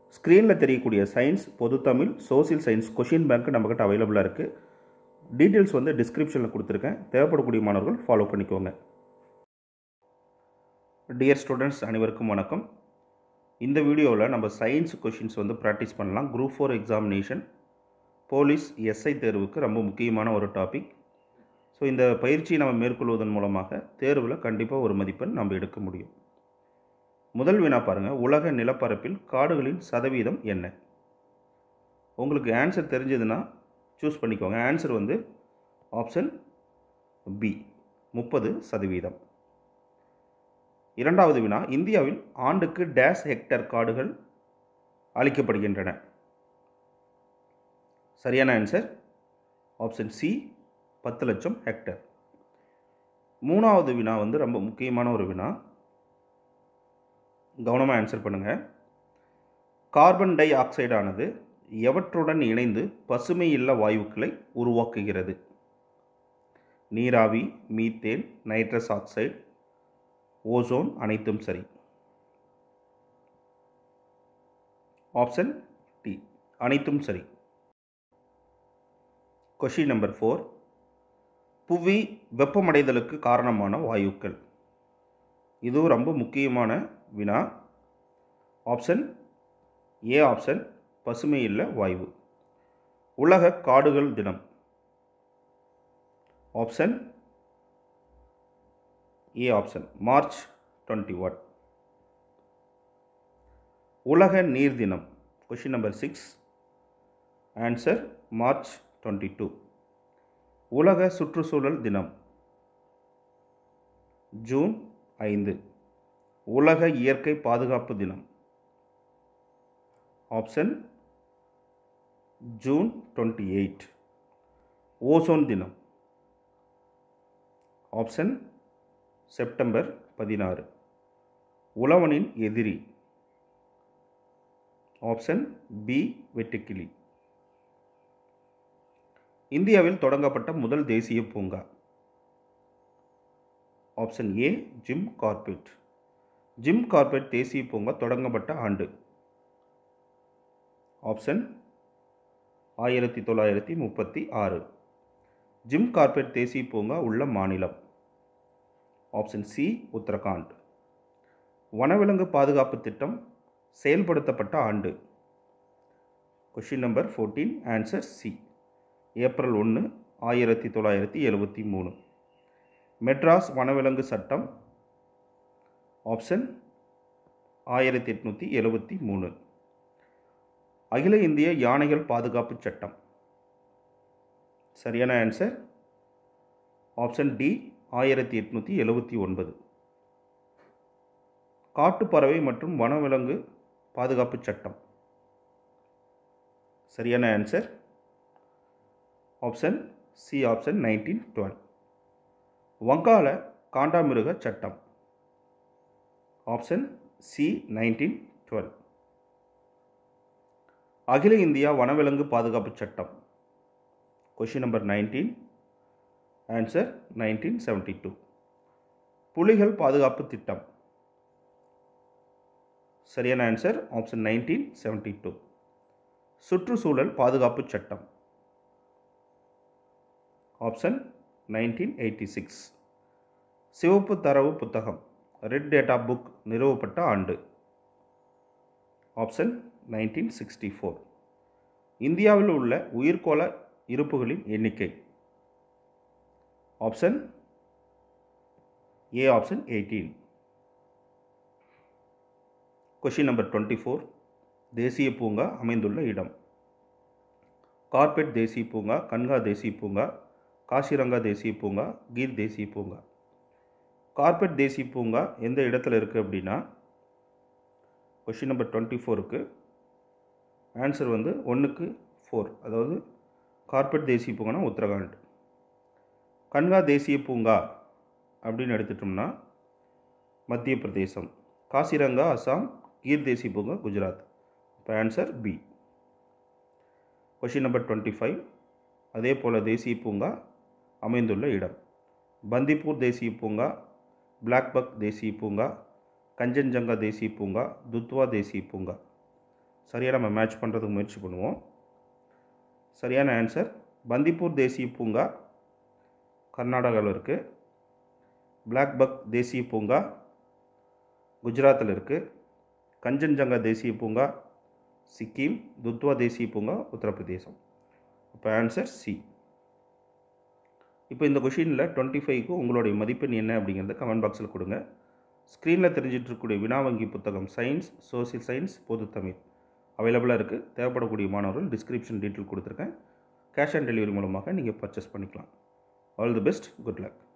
ஸ்க்ரீனில் தெரியக்கூடிய சயின்ஸ், பொது Tamil, social science question bank நம்மக்கிட்ட அவைலபிளாக இருக்குது. டீட்டெயில்ஸ் டிஸ்கிரிப்ஷனில் கொடுத்துருக்கேன். தேவைப்படக்கூடிய மாணவர்கள் ஃபாலோ பண்ணிக்கோங்க. டியர் ஸ்டூடெண்ட்ஸ், அனைவருக்கும் வணக்கம். இந்த வீடியோவில் நம்ம சயின்ஸ் கொஷின்ஸ் ப்ராக்டிஸ் பண்ணலாம். குரூப் 4 எக்ஸாமினேஷன், போலீஸ், எஸ்ஐ தேர்வுக்கு ரொம்ப முக்கியமான ஒரு டாபிக். ஸோ இந்த பயிற்சியை நம்ம மேற்கொள்வதன் மூலமாக தேர்வில் கண்டிப்பாக ஒரு மதிப்பெண் நம்ம எடுக்க முடியும். முதல் வினா பாருங்கள். உலக நிலப்பரப்பில் காடுகளின் சதவீதம் என்ன? உங்களுக்கு ஆன்சர் தெரிஞ்சதுன்னா சூஸ் பண்ணிக்கோங்க. Answer option B, 30%. இரண்டாவது வினா. இந்தியாவில் ஆண்டுக்கு டேஷ் ஹெக்டேர் காடுகள் அளிக்கப்படுகின்றன? சரியான ஆன்சர் ஆப்ஷன் சி, 10 லட்சம் ஹெக்டேர். மூணாவது வினா ரொம்ப முக்கியமான ஒரு வினா. கவனமாக ஆன்சர் பண்ணுங்கள். கார்பன் டை ஆக்சைடானது எவற்றுடன் இணைந்து பசுமை இல்ல வாயுக்களை உருவாக்குகிறது? நீராவி, மீத்தேன், நைட்ரஸ் ஆக்சைடு, ஓசோன், அனைத்தும் சரி. ஆப்ஷன் டி, அனைத்தும் சரி. Question number 4. புவி வெப்பமடைதலுக்கு காரணமான வாயுக்கள். இதுவும் ரொம்ப முக்கியமான வினா. ஆப்ஷன் ஏ ஆப்ஷன் பசுமை இல்ல வாயு. உலக காடுகள் தினம். Option A option March 21. உலக நீர் தினம். Question number 6. Answer March 22. உலக சுற்றுச்சூழல் தினம் ஜூன் 5. உலக இயற்கை பாதுகாப்பு தினம். Option June 28. ஓசோன் தினம். Option September 16. உழவனின் எதிரி. ஆப்ஷன் பி, வெட்டுக்கிளி. இந்தியாவில் தொடங்கப்பட்ட முதல் தேசிய பூங்கா. Option A, Jim Corbett. Jim Corbett தேசிய பூங்கா தொடங்கப்பட்ட ஆண்டு. ஆப்ஷன் 1936. ஜிம் கார்பெட் தேசிய பூங்கா உள்ள மாநிலம். Option C, Uttarakhand. வனவிலங்கு பாதுகாப்பு திட்டம் செயல்படுத்தப்பட்ட ஆண்டு. Question number 14. Answer C, April 1, 1973. Madras வனவிலங்கு சட்டம். ஆப்ஷன் 1873. அகில இந்திய யானைகள் பாதுகாப்பு சட்டம். சரியான ஆன்சர் ஆப்ஷன் டி, 1879. காட்டுப்பறவை மற்றும் வனவிலங்கு பாதுகாப்பு சட்டம். சரியான ஆன்சர் ஆப்ஷன் சி ஆப்ஷன் 1912. வங்காள காண்டாமிருக சட்டம். Option C, 1912. அகில இந்தியா வனவிலங்கு பாதுகாப்பு சட்டம். Question number 19. ஆன்சர் 1972. புலிகள் பாதுகாப்பு திட்டம். சரியான ஆன்சர் ஆப்ஷன் 1972. சுற்றுச்சூழல் பாதுகாப்பு சட்டம். ஆப்ஷன் 1986. சிவப்பு தரவு புத்தகம் ரெட் டேட்டா புக் நிறுவப்பட்ட ஆண்டு. ஆப்ஷன் 1964. இந்தியாவில் உள்ள உயிர்கோள இருப்புகளின் எண்ணிக்கை. Option A option 18. Question number 24. தேசிய பூங்கா அமைந்துள்ள இடம். கார்பெட் தேசிய பூங்கா, கன்ஹா தேசிய பூங்கா, காசிரங்கா தேசிய பூங்கா, கீர் தேசிய பூங்கா. கார்பெட் தேசிய பூங்கா எந்த இடத்துல இருக்குது அப்படின்னா, கொஷின் நம்பர் 24க்கு ஆன்சர் 1க்கு 4, அதாவது கார்பெட் தேசிய பூங்கானா உத்தரகாண்ட். கன்ஹா தேசிய பூங்கா அப்படின்னு எடுத்துட்டோம்னா மத்திய பிரதேசம். காசிரங்கா அசாம், கீர் தேசிய பூங்கா குஜராத். இப்போ ஆன்சர் பி. Question number 25. அதே போல் தேசிய பூங்கா அமைந்துள்ள இடம். பந்திப்பூர் தேசிய பூங்கா, பிளாக்பக் தேசிய பூங்கா, கஞ்சன்ஜங்கா தேசிய பூங்கா, துத்வா தேசிய பூங்கா. சரியாக நம்ம மேட்ச் பண்ணுறதுக்கு முயற்சி பண்ணுவோம். சரியான ஆன்சர் பந்திப்பூர் தேசிய பூங்கா கர்நாடகாவில் இருக்குது. பிளாக் பக் தேசிய பூங்கா குஜராத்தில் இருக்குது. கஞ்சன்ஜங்கா தேசிய பூங்கா சிக்கிம். துத்வா தேசிய பூங்கா உத்தரப்பிரதேசம். இப்போ ஆன்சர் சி. இப்போ இந்த கொஷினில் 25க்கு உங்களுடைய மதிப்பெண் என்ன அப்படிங்கிறத கமெண்ட் பாக்ஸில் கொடுங்க. ஸ்க்ரீனில் தெரிஞ்சிட்டு இருக்கக்கூடிய வினாவங்கி புத்தகம் சயின்ஸ், சோசியல் சயின்ஸ், பொதுத்தமிழ் அவைலபிளாக இருக்குது. தேவைப்படக்கூடிய மாணவர்கள் டிஸ்கிரிப்ஷன் டீட்டெயில் கொடுத்துருக்கேன். கேஷ் ஆன் டெலிவரி மூலமாக நீங்கள் பர்ச்சேஸ் பண்ணிக்கலாம். All the best, good luck.